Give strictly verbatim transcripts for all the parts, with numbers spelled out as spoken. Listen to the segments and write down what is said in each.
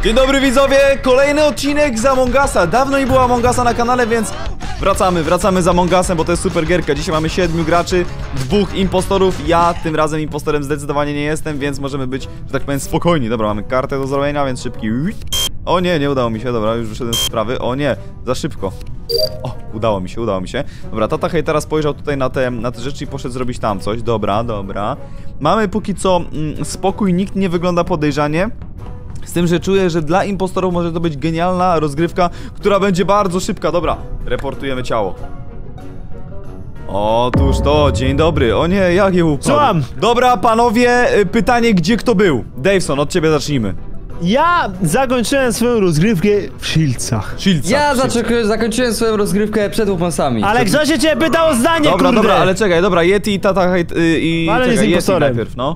Dzień dobry widzowie, kolejny odcinek z Among Usa. Dawno nie było Among Usa na kanale, więc wracamy, wracamy z Among Usem, bo to jest super gierka. Dzisiaj mamy siedmiu graczy, dwóch impostorów. Ja tym razem impostorem zdecydowanie nie jestem, więc możemy być, że tak powiem, spokojni. Dobra, mamy kartę do zrobienia, więc szybki. O nie, nie udało mi się, dobra, już wyszedłem z sprawy. O nie, za szybko. O, udało mi się, udało mi się. Dobra, tata hejtera spojrzał tutaj na te, na te rzeczy i poszedł zrobić tam coś. Dobra, dobra. Mamy póki co mm, spokój, nikt nie wygląda podejrzanie. Z tym, że czuję, że dla impostorów może to być genialna rozgrywka, która będzie bardzo szybka. Dobra, reportujemy ciało. Otóż to, dzień dobry. O nie, jak je upadł. Słucham. Dobra, panowie, pytanie, gdzie kto był? Daveson, od ciebie zacznijmy. Ja zakończyłem swoją rozgrywkę w Szylcach. Szylca. Ja zaczek- zakończyłem swoją rozgrywkę przed łuponsami. Ale przed... kto się cię pytał o zdanie, Dobra, kurde? dobra, ale czekaj, dobra, Yeti i tata hejt... y, i... Ale czekaj, jest Yeti impostorem. najpierw, no.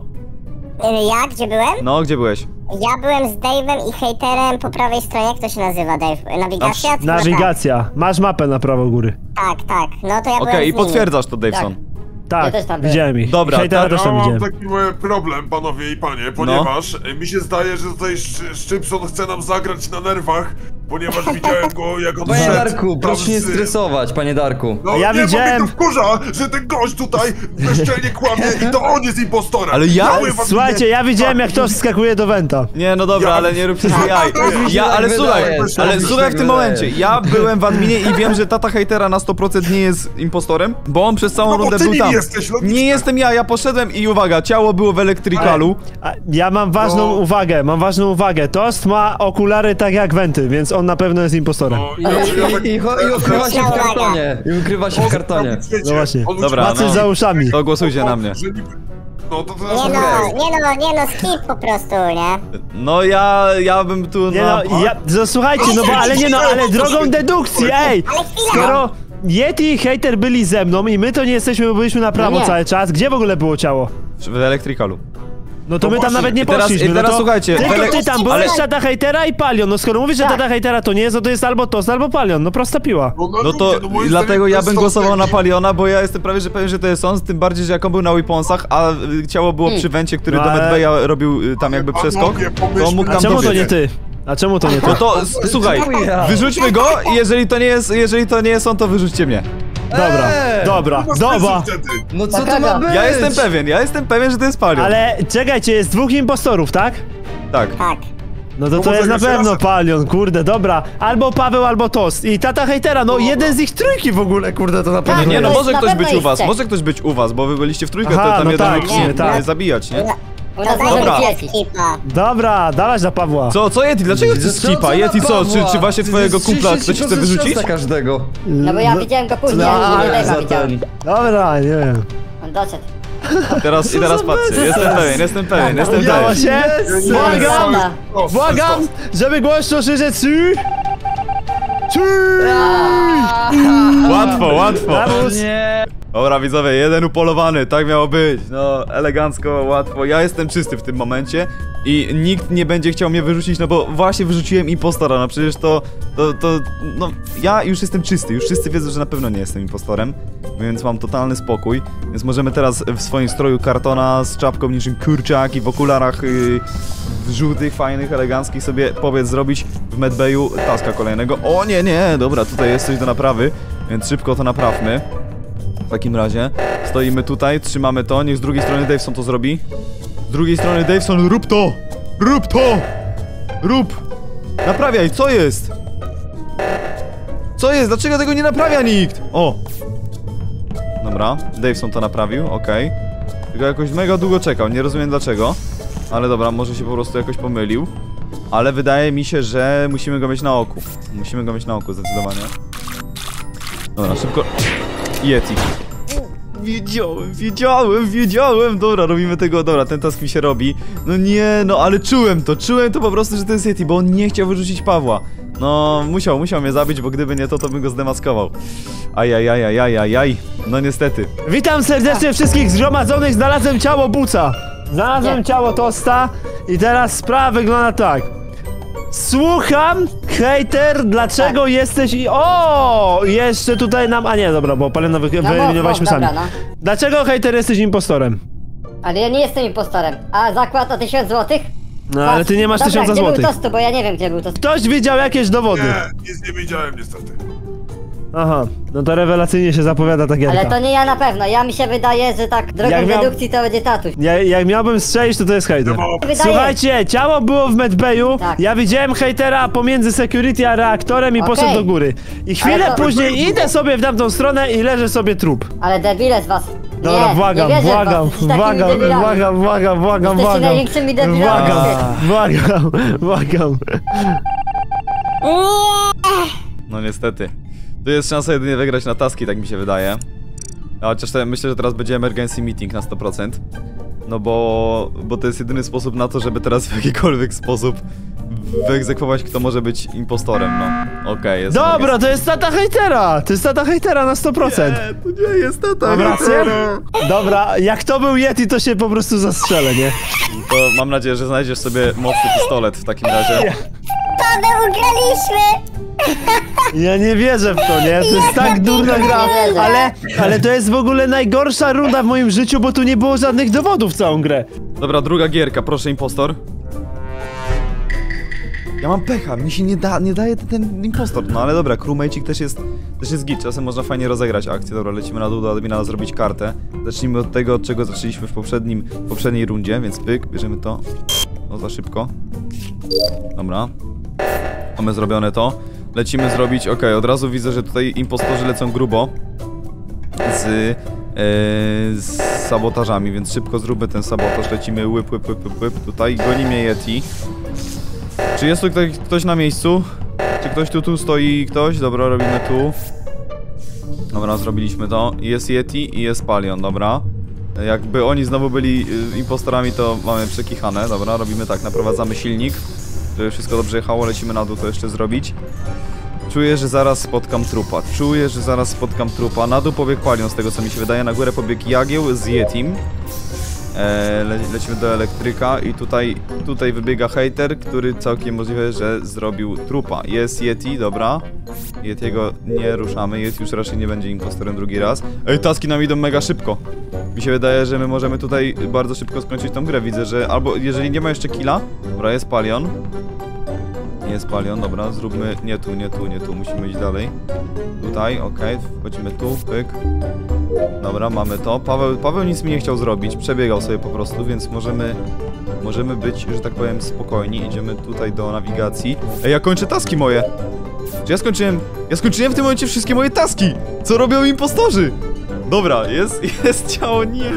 Ja? Gdzie byłem? No, gdzie byłeś? Ja byłem z Dave'em i hejterem po prawej stronie. Jak to się nazywa, Dave? Nawigacja? Chyba Nawigacja. Masz mapę na prawo góry. Tak, tak. No to ja Okej, byłem i z nimi. potwierdzasz to, Daveson. Tak, Ja też tam byłem. widziałem ich. Dobra, Hejtera ta- też Ja tam mam widziałem. taki e, problem, panowie i panie, ponieważ e, mi się zdaje, że tutaj Sz- Szczypson chce nam zagrać na nerwach, ponieważ widziałem go, jak on Panie szedł Darku, tam proszę nie z- stresować, panie Darku. No Ja nie, widziałem- bo mnie to wkurza, że ten gość tutaj bezczelnie kłamie i to on jest impostorem. Ale ja? Cały wam Słuchajcie, ja widziałem jak to wskakuje do Wenta. Nie, no dobra, Ja- ale nie róbcie sobie jaj. mi się Ja, tak ale słuchaj, wydaje, ale mi się słuchaj tak w tym wydaje. momencie. Ja byłem w adminie i wiem, że tata hejtera na sto procent nie jest impostorem, bo on przez całą No bo rundę ty był nim tam. jesteś, logiczne. Nie jestem ja, ja poszedłem i uwaga, ciało było w elektrykalu. A ja mam ważną No. uwagę, mam ważną uwagę. Toast ma okulary tak jak Wenty, więc on na pewno jest impostorem. No, I, ja- ja tak- i, i, cho- i ukrywa się w kartonie. I ukrywa się w kartonie. No właśnie. Dobra, Ma coś no. za uszami. To głosujcie na mnie. Że niby- No to Nie teraz no, okej. nie no, nie no, skip po prostu, nie? No ja, ja bym tu Nie na... no, ja, no, słuchajcie, no bo ale nie no, ale drogą dedukcji, ej! Ale chwila! Skoro Yeti i Hater byli ze mną i my to nie jesteśmy, bo byliśmy na prawo No nie. cały czas, gdzie w ogóle było ciało? w elektrykalu. No to No my tam właśnie. nawet nie I teraz- poszliśmy, i teraz no to słuchajcie, tylko wele- ty tam byłeś, ale- tata hejtera i Palion, no skoro mówisz, że Tak. tata hejtera to nie jest, no to jest albo Toast, albo Palion, no prosta piła. No to ludzie, moim dlatego zdaniem ja to bym są głosował na taki- Paliona, bo ja jestem prawie że pewien, że to jest on, tym bardziej, że jak on był na weaponsach, a y, ciało było przy wencie, który No do ale- Medbeja robił y, tam jakby Panowie, przeskok, to on pomyślmy- mógł A tam czemu to dobiec. nie ty? A czemu to nie ty? No to s- słuchaj, czemu ja? wyrzućmy go i jeżeli to nie jest, jeżeli to nie jest on, to wyrzućcie mnie. Dobra, Eee! dobra, Nie ma dobra. sensu wtedy. No co to Taka- ma być? Ja jestem pewien, ja jestem pewien, że to jest Palion. Ale czekajcie, jest dwóch impostorów, tak? Tak. Tak. No to No to może jest na jeszcze pewno raz. Palion, kurde, dobra. Albo Paweł, albo Toast. I tata hejtera, no jeden z ich trójki w ogóle, kurde, to na pewno Nie no, to może jest na ktoś pewno być u ich was, trzech. może ktoś być u was, bo wy byliście w trójkę, Aha, to tam no jeden tak, mógł nie, tak. zabijać, nie? U nas Dobra. może Dobra. być Yeti. Skipa. Dobra, dawać za Pawła. Co, co Yeti, dlaczego chcesz Co- co skipa? na Yeti co, czy, Pawła? czy właśnie To twojego jest kumpla ktoś trzydzieści chce procent wyrzucić? szans na każdego. No bo ja widziałem go później, No, a nie za Dave'a widziałem. ten. Dobra, nie wiem. On doszedł. Teraz, i teraz patrzcie, jestem pewien, jestem pewien, jestem Udało pewien. się? Jest, Błagam! jest, jest. Błagam, żeby głośno krzyczeć trzy! Trzy! Łatwo, łatwo. Brawo. Dobra widzowie, jeden upolowany, tak miało być. No, elegancko, łatwo. Ja jestem czysty w tym momencie i nikt nie będzie chciał mnie wyrzucić, no bo właśnie wyrzuciłem impostora, no przecież to, to, to, no, ja już jestem czysty, już wszyscy wiedzą, że na pewno nie jestem impostorem, więc mam totalny spokój, więc możemy teraz w swoim stroju kartona z czapką niczym kurczak i w okularach yy, w żółtych, fajnych, eleganckich sobie powiedz zrobić w medbayu taska kolejnego. O nie, nie, dobra, tutaj jest coś do naprawy, więc szybko to naprawmy. W takim razie stoimy tutaj, trzymamy to, niech z drugiej strony Daveson to zrobi. Z drugiej strony Daveson, rób to! Rób to! Rób! Naprawiaj, co jest? Co jest? Dlaczego tego nie naprawia nikt? O! Dobra, Daveson to naprawił, okej. Tylko jakoś mega długo czekał, nie rozumiem dlaczego. Ale dobra, może się po prostu jakoś pomylił. Ale wydaje mi się, że musimy go mieć na oku. Musimy go mieć na oku, zdecydowanie. Dobra, szybko... Yeti. Wiedziałem, wiedziałem, wiedziałem. Dobra, robimy tego, dobra, ten task mi się robi. No nie, no ale czułem to, czułem to po prostu, że to jest Yeti, bo on nie chciał wyrzucić Pawła. No, musiał, musiał mnie zabić, bo gdyby nie to, to bym go zdemaskował. Ajajajajajajaj, no niestety. Witam serdecznie wszystkich zgromadzonych, znalazłem ciało Buca. Znalazłem Nie. ciało Toasta i teraz sprawa wygląda tak. Słucham, hejter, dlaczego Tak. jesteś i... O, jeszcze tutaj nam... A nie, dobra, bo Palena wy... No mów, wyeliminowaliśmy mów, sami. dobra, no. Dlaczego hejter jesteś impostorem? Ale ja nie jestem impostorem. A zakład o tysiąc złotych? No ale ty nie masz Dobra, tysiąca gdzie złotych. był tostu, bo ja nie wiem, gdzie był tostu. Ktoś widział jakieś dowody. Nie, nic nie widziałem niestety. Aha, no to rewelacyjnie się zapowiada ta gierka. Ale to nie ja na pewno, ja mi się wydaje, że tak drogą Jak miał- dedukcji to będzie tatuś. Ja, jak miałbym strzelić, to to jest hejter. No, Wydaje. Słuchajcie, ciało było w medbayu, Tak. ja widziałem hejtera pomiędzy security a reaktorem i Okej. poszedł do góry. I chwilę Ale to- później idę sobie w tamtą stronę i leży sobie trup. Ale debile z was. Dobra, nie, błagam, nie wierzę w was, błagam, jesteście takimi błagam, debilami. błagam, błagam, błagam, Jesteście błagam. największymi debilami. Błagam, błagam, błagam. No niestety. Tu jest szansa jedynie wygrać na taski, tak mi się wydaje. A chociaż te, myślę, że teraz będzie emergency meeting na sto procent. No bo, bo to jest jedyny sposób na to, żeby teraz w jakikolwiek sposób wyegzekwować, kto może być impostorem, no. Okej, jest. Dobra, to jest tata hejtera! To jest tata hejtera na sto procent. Nie, to nie jest tata. Mam rację? Dobra, jak to był Yeti, to się po prostu zastrzelę, nie? To mam nadzieję, że znajdziesz sobie mocny pistolet w takim razie. Paweł, ugraliśmy! Ja nie wierzę w to, nie? To jest tak durna gra, ale, ale to jest w ogóle najgorsza runda w moim życiu, bo tu nie było żadnych dowodów w całą grę. Dobra, druga gierka, proszę impostor. Ja mam pecha, mi się nie da, nie daje ten, ten impostor, no ale dobra, crewmate'ik też jest, też jest git, czasem można fajnie rozegrać akcję. Dobra, lecimy na dół do admina zrobić kartę. Zacznijmy od tego, od czego zaczęliśmy w poprzednim, w poprzedniej rundzie, więc pyk, bierzemy to. No za szybko. Dobra. Mamy zrobione to. Lecimy zrobić, okej, od razu widzę, że tutaj impostorzy lecą grubo. Z, yy, z sabotażami, więc szybko zróbmy ten sabotaż, lecimy łyp, łyp, łyp, łyp, łyp. Tutaj goni mnie Yeti. Czy jest tu ktoś, ktoś na miejscu? Czy ktoś tu, tu stoi ktoś? Dobra, robimy tu. Dobra, zrobiliśmy to. Jest Yeti i jest Palion, dobra. Jakby oni znowu byli y, impostorami, to mamy przekichane. Dobra, robimy tak, naprowadzamy silnik, żeby wszystko dobrze jechało, lecimy na dół to jeszcze zrobić. Czuję, że zaraz spotkam trupa. Czuję, że zaraz spotkam trupa. Na dół pobiegł Palion, z tego co mi się wydaje. Na górę pobiegł Jagieł z Yetim. E, le, lecimy do elektryka i tutaj, tutaj wybiega hejter, który całkiem możliwe, że zrobił trupa. Jest Yeti, dobra. Yetiego nie ruszamy, Yeti już raczej nie będzie impostorem drugi raz. Ej, taski nam idą mega szybko. Mi się wydaje, że my możemy tutaj bardzo szybko skończyć tą grę. Widzę, że albo jeżeli nie ma jeszcze killa, dobra, jest Palion. Jest Palion, dobra, zróbmy, nie tu, nie tu, nie tu, musimy iść dalej. Tutaj, okej, okay. Wchodzimy tu, pyk. Dobra, mamy to. Paweł, Paweł nic mi nie chciał zrobić, przebiegał sobie po prostu, więc możemy, możemy być, że tak powiem, spokojni. Idziemy tutaj do nawigacji. Ej, ja kończę taski moje! Czy ja skończyłem, ja skończyłem w tym momencie wszystkie moje taski! Co robią impostorzy? Dobra, jest, jest ciało, nie!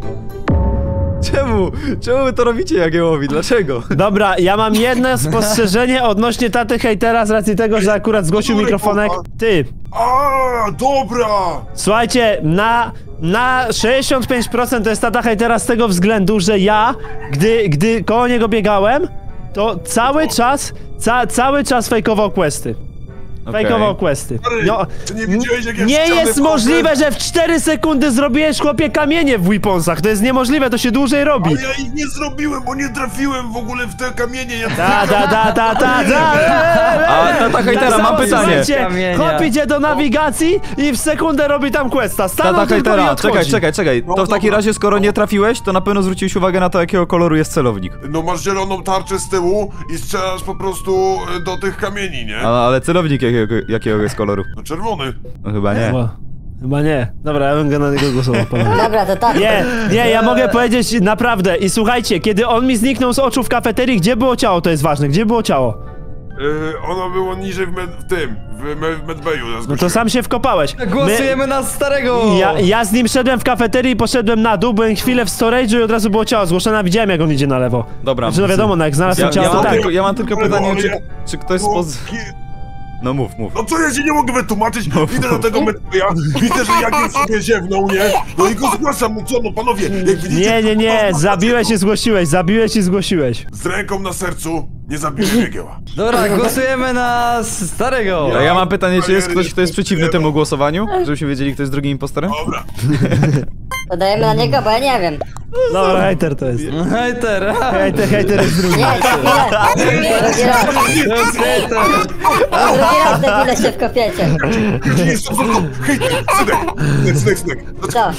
Czemu? Czemu wy to robicie Jagiełowi? Dlaczego? Dobra, ja mam jedno spostrzeżenie odnośnie taty hejtera z racji tego, że akurat zgłosił mikrofonek. Ty, A, dobra! słuchajcie, na, na sześćdziesiąt pięć procent to jest tata hejtera z tego względu, że ja, gdy, gdy koło niego biegałem, to cały czas, ca, cały czas fejkował questy. Fejkował questy. No, Czy nie widziałeś, jak ja nie ściany jest wchodzę? możliwe, że w cztery sekundy zrobiłeś, chłopie, kamienie w weaponsach. To jest niemożliwe, to się dłużej robi. Ale ja ich nie zrobiłem, bo nie trafiłem w ogóle w te kamienie. Ja Ta, ta, ta, ta, ta, ta. A tata hejtera, mam pytanie. Słuchajcie, Kamienia. Hop idzie do nawigacji i w sekundę robi tam questa. Stanął Tata tylko i hejtera, odchodzi. czekaj, czekaj, czekaj. No To w takim dobra. razie, skoro nie trafiłeś, to na pewno zwróciłeś uwagę na to, jakiego koloru jest celownik. No masz zieloną tarczę z tyłu i strzelasz po prostu e, do tych kamieni, nie? A, ale celownik jakiego, jakiego jest koloru? No czerwony. No chyba nie. Chyba, chyba nie. Dobra, ja bym go na niego głosował. panowie. Dobra, to tak. Nie, nie, ja mogę powiedzieć naprawdę. I słuchajcie, kiedy on mi zniknął z oczu w kafeterii, gdzie było ciało, to jest ważne. Gdzie było ciało? E, ono było niżej w, med, w tym, w, me, w medbayu. No to sam się wkopałeś. My- Głosujemy na starego! Ja, ja z nim szedłem w kafeterii i poszedłem na dół, byłem chwilę w storage'u i od razu było ciało zgłoszone, widziałem jak on idzie na lewo. Dobra. Znaczy no wiadomo, no jak znalazłem Ja, ciało, ja, to mam tak. tylko, ja mam tylko Ale pytanie, no, czy, ja- czy ktoś No, spoz... ki- No mów, mów. no co ja ci nie mogę wytłumaczyć? Idę do tego medbaya, widzę, że Jagiel sobie ziewnął, nie? No i go zgłaszam, no co no panowie, jak widzicie... Nie, nie, to nie, poważna zabiłeś sytuacja. i zgłosiłeś, zabiłeś i zgłosiłeś. Z ręką na sercu nie zabiłem Jagieła. Dobra, głosujemy na starego! A ja mam pytanie, czy jest ktoś, kto jest przeciwny temu No. głosowaniu? Żebyśmy wiedzieli, kto jest drugim impostorem? Dobra. To dajemy na niego, bo ja nie wiem. Dobra, hejter to jest. Hejter! Hejter, hejter jest drugi. Nie, to chwilę. Drugi raz. To jest hejter! Drugi raz debile się wkopiecie. Nie jest to tylko... Hej, synek, synek, synek, synek. Co?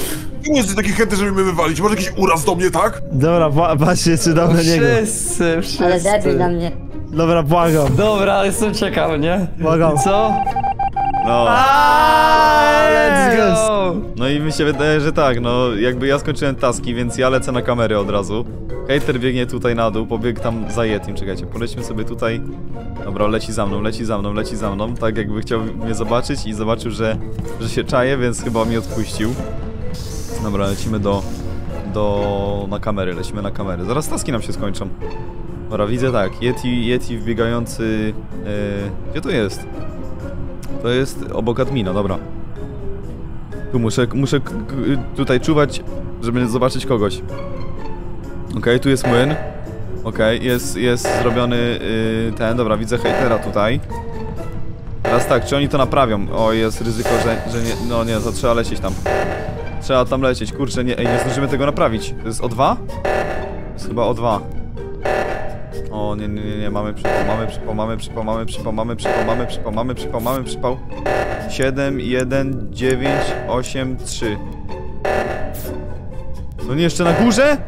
nie jesteś taki chętny, żeby mnie wywalić? Może jakiś uraz do mnie, tak? Dobra, bła- patrzcie, czy dam na niego. Wszyscy, wszyscy. Ale debil na mnie. Dobra, błagam, Dobra, jestem ciekaw, nie? błagam. Co? No. Let's go! No i mi się wydaje, że tak, no jakby ja skończyłem taski, więc ja lecę na kamerę od razu. Hater biegnie tutaj na dół, pobiegł tam za Yetim, czekajcie, polećmy sobie tutaj. Dobra, leci za mną, leci za mną, leci za mną, tak jakby chciał mnie zobaczyć i zobaczył, że, że się czaje, więc chyba mnie odpuścił. Dobra, lecimy do, do, na kamery, lecimy na kamery, zaraz taski nam się skończą. Dobra, widzę tak, Yeti, Yeti wbiegający, yy, gdzie to jest? To jest obok admina, dobra. Tu muszę, muszę k- k- tutaj czuwać, żeby zobaczyć kogoś. Okej, okay, tu jest młyn. Okej, okay, jest, jest zrobiony yy, ten, dobra, widzę hejtera tutaj. Teraz tak, czy oni to naprawią? O, jest ryzyko, że, że nie, no nie, to trzeba lecieć tam. Trzeba tam lecieć, kurczę, nie, ej, nie zdążymy tego naprawić. To jest O dwa? To jest chyba O dwa. O, nie, nie, nie, nie, mamy przypał, mamy przypał, mamy przypał, mamy przypał, mamy przypał, mamy przypał, mamy przypał, mamy przypał. siedem, jeden, dziewięć, osiem, trzy. No nie, jeszcze na górze?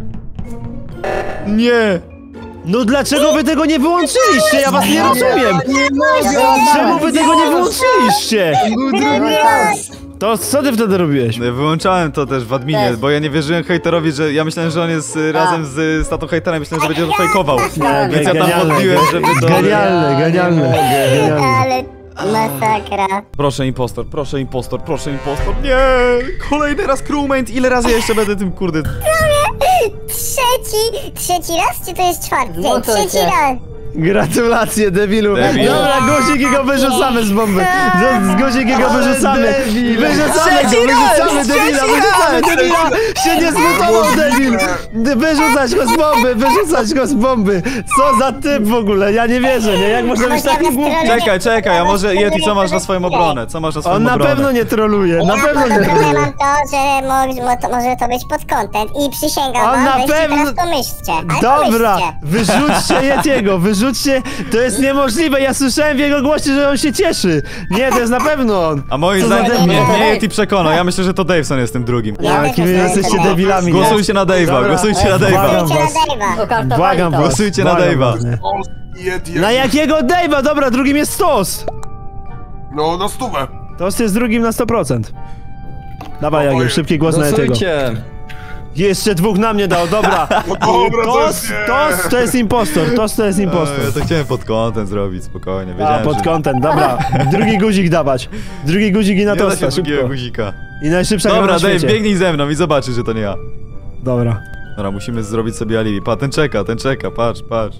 Nie! No dlaczego wy tego nie wyłączyliście? Ja was nie rozumiem! Czemu wy tego nie wyłączyliście? To co ty wtedy robiłeś? No ja wyłączałem to też w adminie, Też. bo ja nie wierzyłem hejterowi, że ja myślałem, że on jest y, razem z statą hejterem, myślałem, że będzie to fejkował. Więc ja tam Genialne, podbiłem, żeby to... Genialne, genialne, genialne. Ale masakra. Proszę impostor, proszę impostor, proszę impostor. Nie! Kolejny raz crewmate, ile razy ja jeszcze będę tym kurde... Trzeci, trzeci raz, czy to jest czwarty? Zmutuj Trzeci się. raz. Gratulacje, debilu. Debil. Dobra, guziki go wyrzucamy z bomby. Z, z guziki go wyrzucamy. Wyrzucamy go, wyrzucamy debila, wyrzucamy debila. Się nie zmutował, debil. Wyrzucać go z bomby, wyrzucać go z bomby. Co za typ w ogóle, ja nie wierzę, nie? Jak można być taki głupi? Czekaj, czekaj, a może Yeti, co masz na swoją obronę? Co masz na swoją On na obronę? pewno nie troluje, na Ja pewno pod nie obronę troluje. mam to, że mo mo to, może to być pod content i przysięgam On wam, na weźcie pewno- teraz pomyślcie. Ale Dobra, pomyślcie. wyrzućcie Yetiego, wyrzućcie, to jest niemożliwe, ja słyszałem w jego głosie, że on się cieszy. Nie, to jest na pewno on. A moim Co za zdaniem debil. mnie, mnie Yeti przekonał, ja myślę, że to Daveson jest tym drugim. Ja też Jaki wy myślę, jesteście że to debilami, nie? Głosujcie na Dave'a, Dobra. głosujcie na Dave'a. Błagam Idźcie was. na Dave'a. Ukartowali Błagam to. was. Głosujcie na Błagam Dave'a. was, nie. Yeti, Na jakiego Dave'a? Dobra, drugim jest Tos. No, na stówę. Tos jest drugim na sto procent. Dawaj, No, Jagiel, oj. szybki głos na Yetiego. Głosujcie! Jeszcze dwóch na mnie dał, dobra. No dobra, to Tos, jest nie. Tos to jest impostor, Tos to jest O, impostor. ja to chciałem pod kątem zrobić, spokojnie, A, wiedziałem, pod że kątem, dobra. Drugi guzik dawać. Drugi guzik i na nie da się Tosta, drugiego szybko. guzika. I najszybsza gra Dobra, na Dave, świecie. biegnij ze mną i zobaczysz, że to nie ja. Dobra. Dobra, musimy zrobić sobie alibi. Pa, ten czeka, ten czeka, patrz, patrz.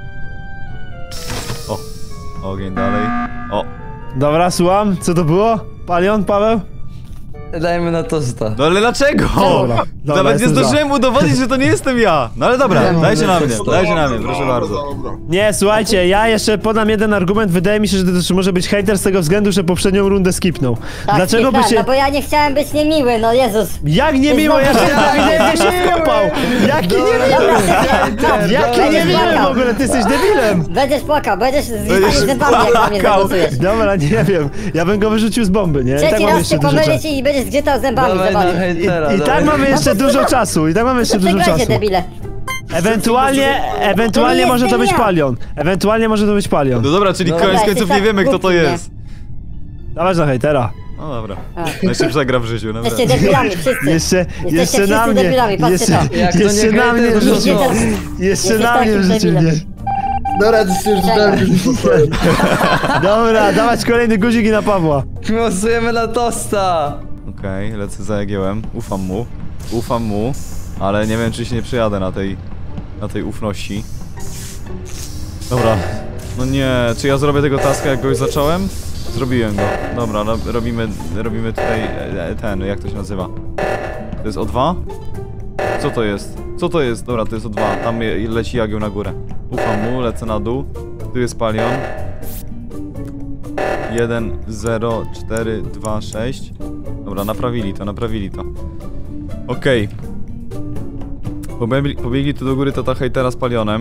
O, ogień dalej. O, Dobra, słucham, co to było? Palion, Paweł? Dajmy na tosta. no ale dlaczego? Dobra, dobra, Nawet nie jestem za. zdążyłem udowodnić, że to nie jestem ja. No ale dobra, Nie, dajcie na nie, mnie, to- dajcie na mnie, Dobra, proszę dobra, bardzo. dobra. Nie, słuchajcie, ja jeszcze podam jeden argument. Wydaje mi się, że to też może być hejter z tego względu, że poprzednią rundę skipnął. Tak, Dlaczego by skipnąłem, się... No bo ja nie chciałem być niemiły, no Jezus. Jak nie miło, ja się ewidentnie się wkopał! Jaki niemiły! Jaki niemiły w ogóle, ty jesteś debilem! Będziesz płakał, będziesz z Będziesz witami zębami, jak na mnie płakał. zagłosujesz. Dobra, nie wiem, ja bym go wyrzucił z bomby, nie? I tak Trzeci mamy raz jeszcze się dużo pomylić czasu. i będziesz zgrzytał zębami, Dawaj na zobacz. hejtera, I, I tak dawaj. mamy jeszcze dużo czasu, i tak mamy jeszcze dużo Przegrajcie, czasu. debile. Ewentualnie, ewentualnie To nie może to jestem być ja. Palion. Ewentualnie może to być Palion. No dobra, czyli No koniec dobra, końców jesteś nie wiemy, tak kto to głupi, nie? jest. Dawaj na hejtera. No dobra, A. najszybsza gra w życiu, dobra. Jesteście debilami, wszyscy. Jeszcze, Jesteście jeszcze na wszyscy mnie, debilami, patrzcie jeszcze, to. Jak to nie jeszcze na hejter, mnie to wrzucił, co? jeszcze Jesteś na mnie takim wrzucił, debilem. nie? Dobra, to się już dałem. Dobra, dawać kolejny guzik i na Pawła. Głosujemy na tosta! Okej, lecę za Jagiełem, ufam mu, ufam mu, ale nie wiem, czy się nie przejadę na tej, na tej ufności. Dobra, no nie, czy ja zrobię tego taska, jak go już zacząłem? Zrobiłem go, dobra, no, robimy, robimy tutaj e, ten, jak to się nazywa? To jest O dwa? Co to jest? Co to jest? Dobra, to jest O dwa, tam je- leci Jagieł na górę. Ufam mu, lecę na dół, tu jest Palion. jeden, zero, cztery, dwa, sześć. Dobra, naprawili to, naprawili to. Okej. Pobiegli, pobiegli tu do góry tata hejtera z Palionem.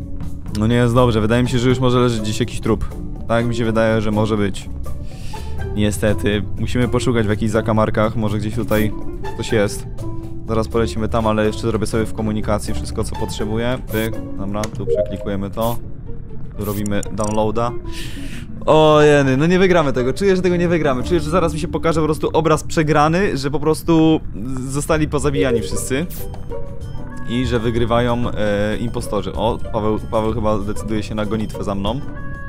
No nie jest dobrze, wydaje mi się, że już może leżeć gdzieś jakiś trup. Tak mi się wydaje, że może być. Niestety, musimy poszukać w jakichś zakamarkach, może gdzieś tutaj coś jest. Zaraz polecimy tam, ale jeszcze zrobię sobie w komunikacji wszystko, co potrzebuję. Pyk, dobra, tu przeklikujemy to. Tu robimy downloada. O jeny, no nie wygramy tego, czuję, że tego nie wygramy. Czuję, że zaraz mi się pokaże po prostu obraz przegrany, że po prostu zostali pozabijani wszyscy. I że wygrywają e, impostorzy. O, Paweł, Paweł chyba decyduje się na gonitwę za mną.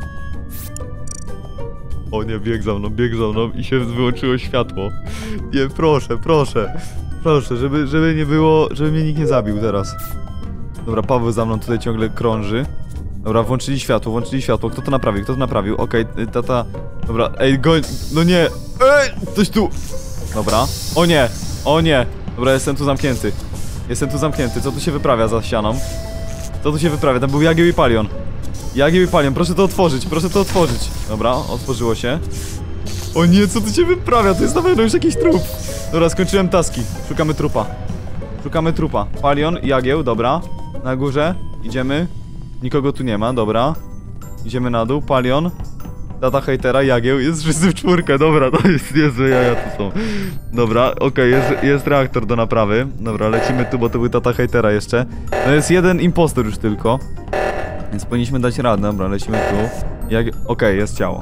O nie, bieg za mną, bieg za mną i się wyłączyło światło. Nie, proszę, proszę. Proszę, żeby, żeby nie było, żeby mnie nikt nie zabił teraz. Dobra, Paweł za mną tutaj ciągle krąży. Dobra, włączyli światło, włączyli światło. Kto to naprawił? Kto to naprawił? Okej, okay, tata... Dobra, ej, goń... No nie! Ej! Coś tu... Dobra. O nie! O nie! Dobra, jestem tu zamknięty. Jestem tu zamknięty. Co tu się wyprawia za ścianą? Co tu się wyprawia? Tam był Jagieł i Palion. Jagieł i Palion, proszę to otworzyć, proszę to otworzyć. Dobra, otworzyło się. O nie, co tu się wyprawia? To jest na pewno już jakiś trup. Dobra, skończyłem taski. Szukamy trupa. Szukamy trupa. Palion, Jagieł, dobra. Na górze. Idziemy. Nikogo tu nie ma, dobra. Idziemy na dół. Palion. Tata hejtera, Jagieł. Jest wszyscy w czwórkę, dobra, to jest niezłe jaja tu są. Dobra, okej, okay, jest, jest reaktor do naprawy. Dobra, lecimy tu, bo to był tata hejtera jeszcze. To jest jeden impostor już tylko. Więc powinniśmy dać radę, dobra, lecimy tu. Jak... Okej, okay, jest ciało.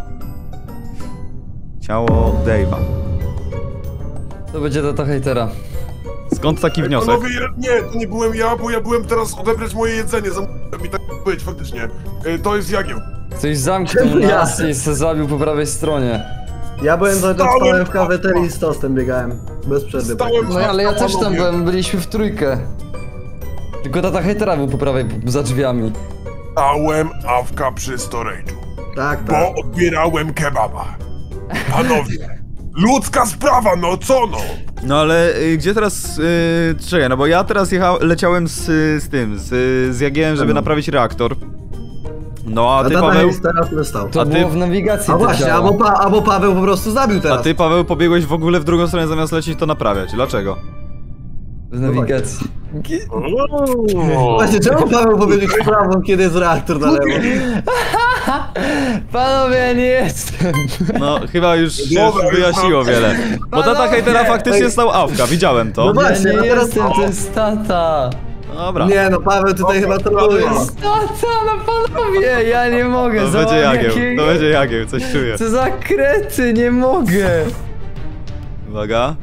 Ciało Dave'a. To będzie tata hejtera. Skąd taki wniosek? Panowie, nie, to nie byłem ja, bo ja byłem teraz odebrać moje jedzenie. Zamówiłem mi tak być, faktycznie. Y, To jest Jagieł. Ktoś zamknął nas i se zabił po prawej stronie. Ja byłem za Stałem stałem w kafeterii z tostem biegałem. Bez przerwy. Stałem No ale ja też tam byłem, byliśmy w trójkę. Tylko tata hejtera był po prawej, za drzwiami. Stałem awka przy storage'u, Tak, tak. bo odbierałem kebaba. Panowie, ludzka sprawa, no co no? No ale y, gdzie teraz... Y, czekaj, no bo ja teraz jecha, leciałem z, z tym, z, z Jagiełem, żeby No. naprawić reaktor. No a A ty, Dana Paweł... jest teraz wystał. To A ty- było w nawigacji A to właśnie, ciało. albo, pa, albo Paweł po prostu zabił A teraz. ty, Paweł, pobiegłeś w ogóle w drugą stronę zamiast lecieć to naprawiać. Dlaczego? W nawigacji. Właśnie, czemu Paweł pobiegł w prawo, kiedy jest reaktor na lewo? Panowie, ja nie jestem. No, chyba już się Dobra, już wyjaśniło już wiele. Bo tata Panowie! hejtera faktycznie stał awka, widziałem to. No właśnie, Ja a nie teraz... jestem, to jest tata. Dobra. Nie no, Paweł tutaj chyba troluje. To jest tata, no panowie, ja nie mogę. To zobacz, będzie Jagieł, jakie- to będzie Jagieł, coś czuję. Co za krety, nie mogę. Uwaga.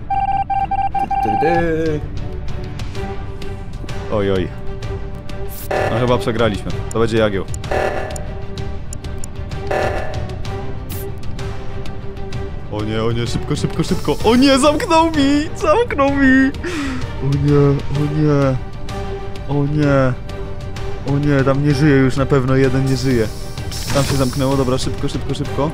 Oj, oj. No chyba przegraliśmy. To będzie Jagieł. O nie, o nie, szybko, szybko, szybko. O nie, zamknął mi! Zamknął mi! O nie, o nie. O nie. O nie, tam nie żyje już na pewno, jeden nie żyje. Tam się zamknęło, dobra, szybko, szybko, szybko.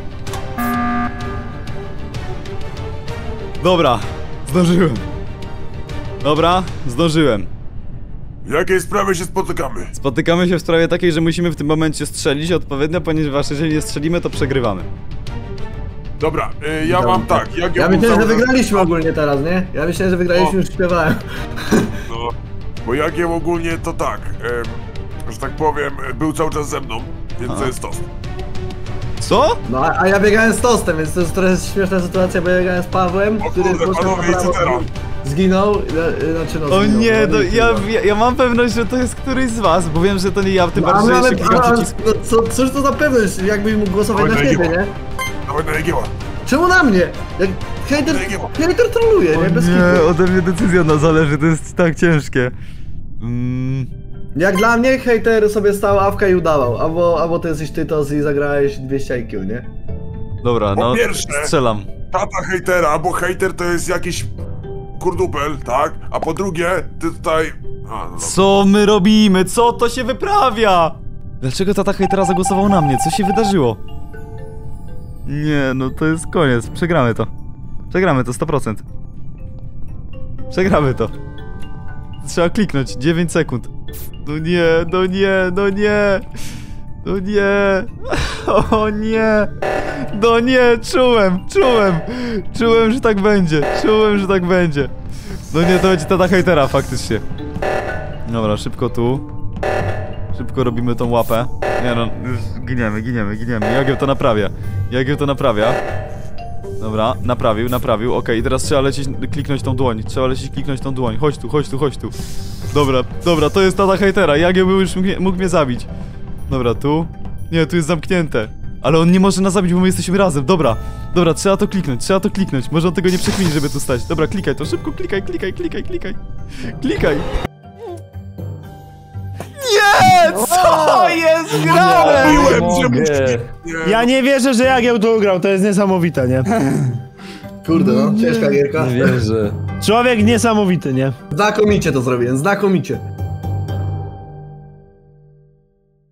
Dobra, zdążyłem. Dobra, zdążyłem. W jakiej sprawie się spotykamy? Spotykamy się w sprawie takiej, że musimy w tym momencie strzelić odpowiednio, ponieważ jeżeli nie strzelimy, to przegrywamy. Dobra, y, ja mam tak, Jagieł Ja był myślałem, że cały czas- wygraliśmy ogólnie teraz, nie? Ja myślałem, że wygraliśmy, już śpiewałem. No, bo Jagieł ogólnie to tak, em, że tak powiem, był cały czas ze mną, więc to jest tost. Co? No, a, a ja biegałem z tostem, więc to jest trochę śmieszna sytuacja, bo ja biegałem z Pawłem, O który kurde, poszedł na panowie, i co prawo, teraz? zginął, e, znaczy no O zginął, nie, no, no nic ja, nie ja, ja mam pewność, że to jest któryś z was, bo wiem, że to nie ja, tym ma. No, a bardziej, że nawet, jeszcze klikam a, przycisk. no, co, cóż to za pewność, jakbyś mógł głosować Oj, na no siebie, Jagieła. nie? Dawaj na Jagieła. Czemu na mnie? Jak hejter, Jagieła. hejter troluje, nie? Bez Nie, kitu. ode mnie decyzja na zależy, to jest tak ciężkie. Mm, Jak dla mnie hejter sobie stał awka i udawał, albo, albo ty jesteś tytos i zagrałeś dwieście I Q, nie? dobra, Po no, pierwsze- strzelam. Tata hejtera, bo hejter to jest jakiś kurdupel, tak? A po drugie, ty tutaj... A, no dobra. Co my robimy? Co to się wyprawia? Dlaczego tata hejtera zagłosował na mnie? Co się wydarzyło? Nie, no to jest koniec. Przegramy to. Przegramy to sto procent. Przegramy to. Trzeba kliknąć. dziewięć sekund. No nie, no nie, no nie. No nie. O nie. No nie, czułem, czułem. Czułem, że tak będzie. Czułem, że tak będzie. No nie, to będzie tata hejtera faktycznie. Dobra, szybko tu. Szybko robimy tą łapę. Nie no, już giniemy, giniemy, giniemy. Jagieł to naprawia. Jagieł to naprawia. Dobra, naprawił, naprawił, okej, i teraz trzeba lecieć, kliknąć tą dłoń, trzeba lecieć, kliknąć tą dłoń, chodź tu, chodź tu, chodź tu. Dobra, dobra, to jest tata hejtera, Jagieł był już mógł, mógł mnie zabić. Dobra, tu, nie, tu jest zamknięte, ale on nie może nas zabić, bo my jesteśmy razem, dobra. Dobra, trzeba to kliknąć, trzeba to kliknąć, może on tego nie przekmini, żeby tu stać. Dobra, klikaj to, szybko klikaj, klikaj, klikaj, klikaj, klikaj. Nie, co jest grane? Mówiłem, że mogę. musi... Ja nie wierzę, że Jagieł to ugrał, to jest niesamowite, nie? Kurde no, ciężka gierka. Nie wierzę. Człowiek niesamowity, nie? Znakomicie to zrobiłem, znakomicie.